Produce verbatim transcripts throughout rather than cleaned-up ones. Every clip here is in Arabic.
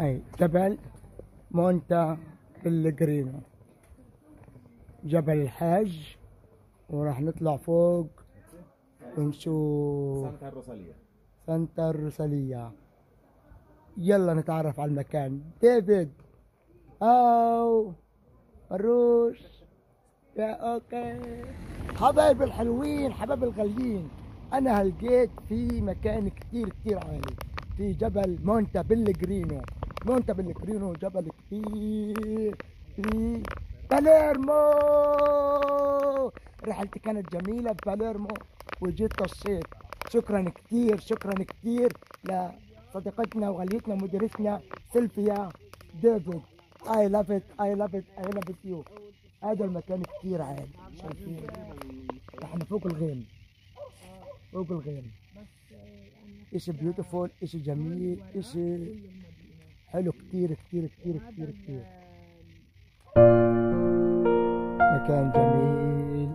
اي جبل مونتا بلغرينو، جبل الحاج، وراح نطلع فوق ونشوف سانتا روساليا. سانتا روساليا. يلا نتعرف على المكان. ديفيد او روش يا اوكي حبايب الحلوين، حبايب الغاليين، انا هلقيت في مكان كتير كتير عالي، في جبل مونتا بلغرينو. مونتا بلغرينو جبل كتير في باليرمو. رحلتي كانت جميلة بباليرمو وجيت الصيف. شكرا كتير شكرا كتير لصديقتنا وغاليتنا مديرتنا سيلفيا ديفيد. I love it I love it I love it you. هذا المكان كتير عالي، شايفين احنا فوق الغيم، فوق الغيم. اشي بيوتيفول، اشي جميل، اشي حلو كتير كتير كتير كتير كتير. مكان جميل.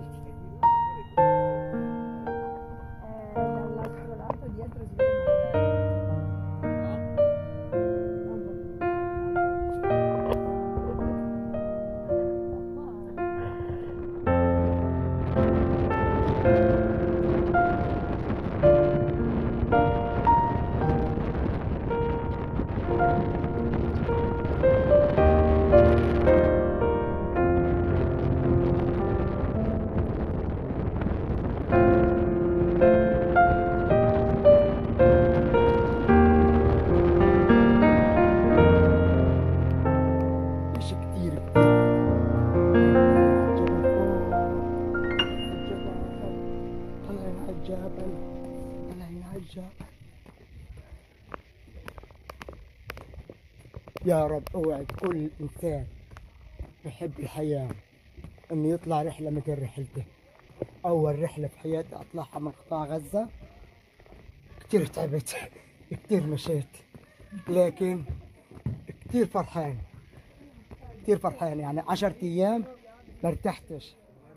يا رب اوعد كل انسان يحب الحياة انه يطلع رحلة مثل رحلته. اول رحلة في حياتي اطلعها من قطاع غزة. كتير تعبت كتير مشيت، لكن كتير فرحان كتير فرحان. يعني عشرة ايام ما ارتحتش.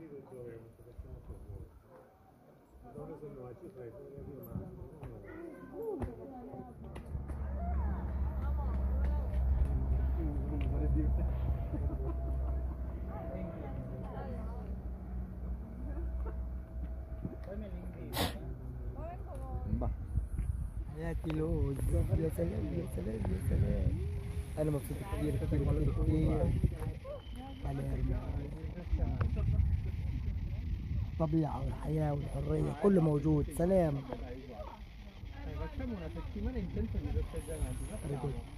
حياتي لوز. يا سلام يا سلام يا سلام. انا مبسوط كتير كتير كتير كتير. الطبيعة والحياة والحرية كله موجود. سلام.